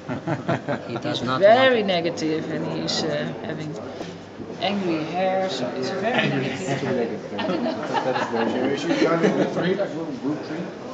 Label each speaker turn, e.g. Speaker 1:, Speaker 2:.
Speaker 1: He does not
Speaker 2: very
Speaker 1: want it.
Speaker 2: negative, and he's having angry hair, so it's very negative.
Speaker 3: That is very. So is she joining the 3, like little group 3?